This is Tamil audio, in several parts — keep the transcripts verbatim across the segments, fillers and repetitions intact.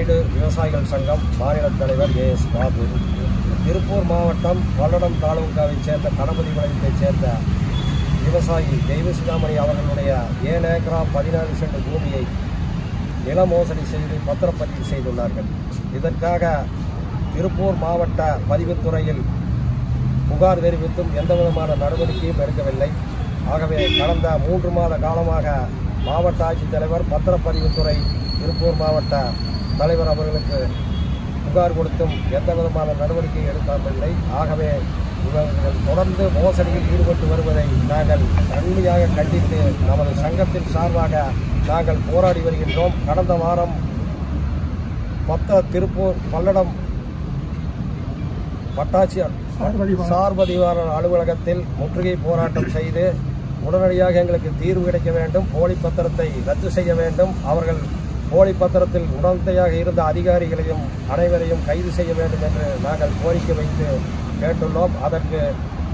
நாயுடு விவசாயிகள் சங்கம் மாநில தலைவர் ஏ எஸ் பாபு. திருப்பூர் மாவட்டம் பல்லடம் தாலுகாவைச் சேர்ந்த கணபதி வளையத்தைச் சேர்ந்த விவசாயி தெய்வசிகாமணி அவர்களுடைய ஏழு ஏக்கரா பதினாறு சென்ட் பூமியை நில மோசடி செய்து பத்திரப்பதிவு செய்துள்ளார்கள். இதற்காக திருப்பூர் மாவட்ட பதிவுத்துறையில் புகார் தெரிவித்தும் எந்தவிதமான நடவடிக்கையும் எடுக்கவில்லை. ஆகவே கடந்த மூன்று மாத காலமாக மாவட்ட ஆட்சித்தலைவர் பத்திரப்பதிவுத்துறை திருப்பூர் மாவட்ட தலைவர் அவர்களுக்கு புகார் கொடுத்தும் எந்தவிதமான நடவடிக்கை எடுக்கவில்லை. ஆகவே இவர்கள் தொடர்ந்து மோசடியில் ஈடுபட்டு வருவதை நாங்கள் கடுமையாக கண்டித்து நமது சங்கத்தின் சார்பாக நாங்கள் போராடி வருகின்றோம். கடந்த வாரம் பத்த திருப்பூர் பல்லடம் வட்டாட்சியர் சார்பதிவாளர் அலுவலகத்தில் முற்றுகை போராட்டம் செய்து உடனடியாக எங்களுக்கு தீர்வு கிடைக்க வேண்டும், போலி பத்திரத்தை ரத்து செய்ய வேண்டும், அவர்கள் போலி பத்திரத்தில் உடந்தையாக இருந்த அதிகாரிகளையும் அனைவரையும் கைது செய்ய வேண்டும் என்று நாங்கள் கோரிக்கை வைத்து கேட்டுள்ளோம். அதற்கு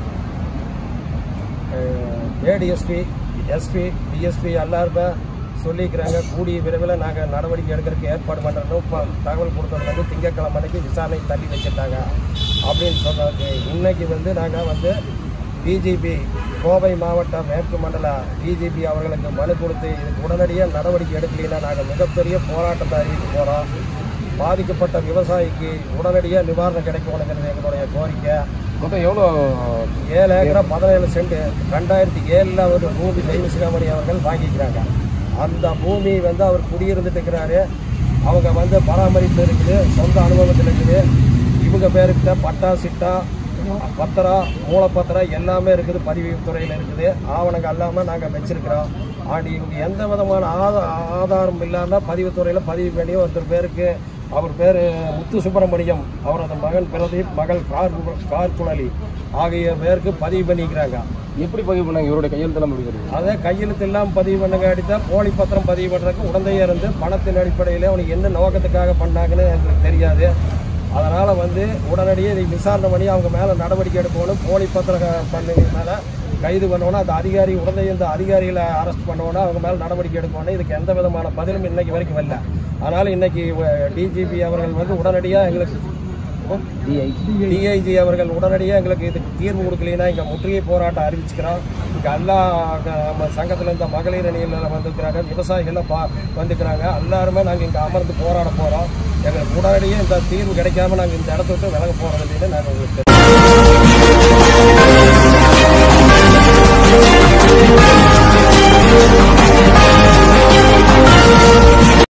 ஏடிஎஸ்பி, எஸ்பி, டிஎஸ்பி எல்லாருமே சொல்லிக்கிறாங்க. கூடிய விரைவில் நாங்கள் நடவடிக்கை எடுக்கிறதுக்கு ஏற்பாடு பண்ணுறோம். இப்போ தகவல் கொடுத்தது வந்து திங்கட்கிழமை அன்னைக்கு விசாரணை தள்ளி வச்சுட்டாங்க அப்படின்னு சொன்னாங்க. இன்னைக்கு வந்து நாங்கள் வந்து டிஜிபி கோவை மாவட்ட மேற்கு மண்டல டிஜிபி அவர்களுக்கு மனு கொடுத்து இதுக்கு உடனடியாக நடவடிக்கை எடுக்கலைன்னா நாங்கள் மிகப்பெரிய போராட்டத்தை அறிவிக்க போகிறோம். பாதிக்கப்பட்ட விவசாயிக்கு உடனடியாக நிவாரணம் கிடைக்கணுங்கிறது எங்களுடைய கோரிக்கை. மொத்தம் எவ்வளோ? ஏழு ஏக்கரா பதினேழு சென்ட் ரெண்டாயிரத்தி ஏழில் ஒரு பூமி தெய்வசிகாமணி அவர்கள் வாங்கிக்கிறாங்க. அந்த பூமி வந்து அவர் குடியிருந்துட்டு இருக்கிறாரு. அவங்க வந்து பராமரிப்பு இருக்குது, சொந்த அனுபவத்தில் இருக்குது. இவங்க பேருக்கிட்ட பட்டா, சிட்டா, பத்திரம், மூலப்பத்திரம் எல்லாமே இருக்குது, பதிவு துறையில் இருக்குது. ஆவணங்கள் எல்லாமே நாங்கள் வச்சிருக்கிறோம். ஆனால் இவங்க எந்த விதமான ஆதா ஆதாரம் இல்லாமல் பதிவுத்துறையில் பதிவு வேண்டிய ஒருத்தர் பேருக்கு, அவர் பேர் முத்து சுப்பிரமணியம், அவரது மகன் பிரதீப், மகள் கார் கார் குழலி ஆகிய பேருக்கு பதிவு பண்ணிக்கிறாங்க. எப்படி பதிவு பண்ணாங்க? இவருடைய கையெழுத்தெல்லாம் முடிக்கிறது? அதே கையெழுத்து எல்லாம் பதிவு பண்ணுங்க அடித்தா போலி பத்திரம் பதிவு பண்ணுறதுக்கு உடந்தையாக இருந்து பணத்தின் அடிப்படையில் அவனுக்கு என்ன நோக்கத்துக்காக பண்ணாங்கன்னு எங்களுக்கு தெரியாது. அதனால் வந்து உடனடியே இதை விசாரணை பண்ணி அவங்க மேலே நடவடிக்கை எடுக்கணும். போலி பத்திரம் பண்ணி மேலே கைது பண்ணணும். அந்த அதிகாரி உடனே இந்த அதிகாரிகளை அரெஸ்ட் பண்ணணும், அவங்க மேலே நடவடிக்கை எடுக்கணும். இதுக்கு எந்த விதமான பதிலும் இன்னைக்கு வரைக்கும் வரல. அதனால் இன்னைக்கு டிஜிபி அவர்கள் வந்து உடனடியாக எங்களுக்கு டிஐஜி அவர்கள் உடனடியாக எங்களுக்கு இதுக்கு தீர்வு கொடுக்கலைன்னா இங்கே முற்றுகை போராட்டம் அறிவிச்சுக்கிறோம். இங்கே எல்லா நம்ம சங்கத்தில் இருந்த மகளிர் அணியில் வந்துக்கிறாங்க, விவசாயிகள்லாம் பா வந்துக்கிறாங்க. எல்லாருமே நாங்கள் இங்கே அமர்ந்து போராட போகிறோம். எங்களுக்கு உடனடியாக இந்த தீர்வு கிடைக்காம நாங்கள் இந்த இடத்த விட்டு விலக போகிறது இல்லைன்னு நாங்கள் உங்களுக்கு